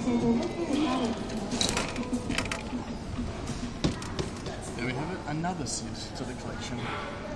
There we have it, another suit to the collection.